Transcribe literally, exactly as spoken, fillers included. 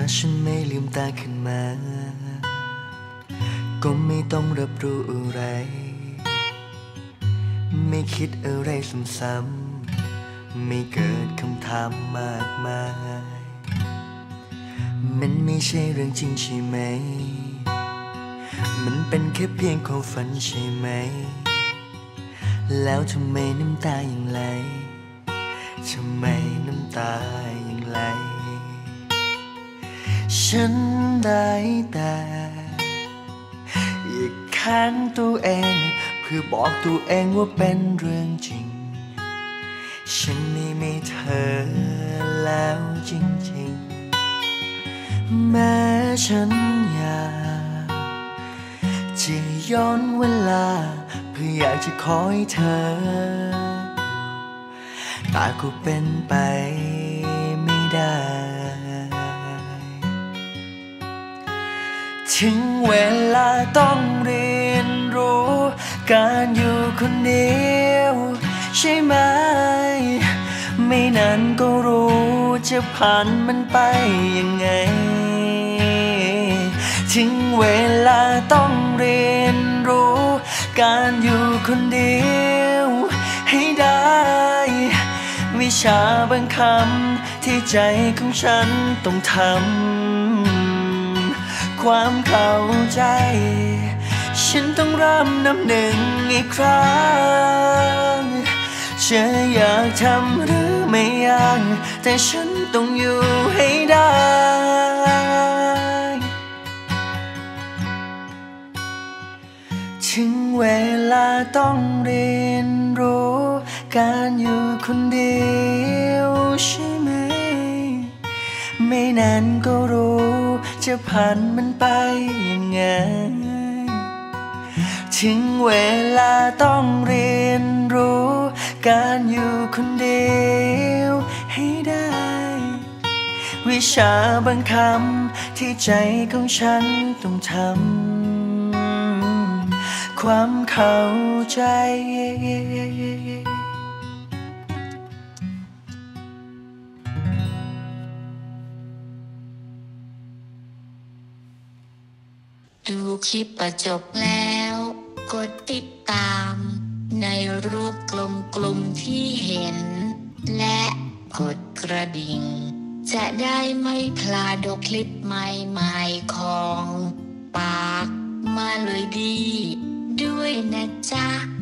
ฉันไม่ลืมตาขึ้นมาก็ไม่ต้องรับรู้อะไรไม่คิดอะไรซ้ำๆไม่เกิดคำถามมากมายมันไม่ใช่เรื่องจริงใช่ไหมมันเป็นแค่เพียงความฝันใช่ไหมแล้วทำไมน้ำตายังไหลทำไมน้ำตายังไหลฉันได้แต่อยากค้านตัวเองเพื่อบอกตัวเองว่าเป็นเรื่องจริงฉันไม่มีเธอแล้วจริงๆแม้ฉันอยากจะย้อนเวลาเพื่ออยากจะขอให้เธอแต่ก็เป็นไปไม่ได้ถึงเวลาต้องเรียนรู้การอยู่คนเดียวใช่ไหมไม่นานก็รู้จะผ่านมันไปยังไงถึงเวลาต้องเรียนรู้การอยู่คนเดียวให้ได้วิชาบางคำที่ใจของฉันต้องทำความเข้าใจฉันต้องเริ่มนับหนึ่งอีกครั้งจะอยากทำหรือไม่อยากแต่ฉันต้องอยู่ให้ได้ถึงเวลาต้องเรียนรู้การอยู่คนเดียวใช่ไหมไม่นานก็รู้จะผ่านมันไปยังไงถึงเวลาต้องเรียนรู้การอยู่คนเดียวให้ได้วิชาบางคำที่ใจของฉันต้องทำความเข้าใจดูคลิปจบแล้วกดติดตามในรูปกลมๆที่เห็นและกดกระดิ่งจะได้ไม่พลาดคลิปใหม่ๆของปากมาเลยดีด้วยนะจ๊ะ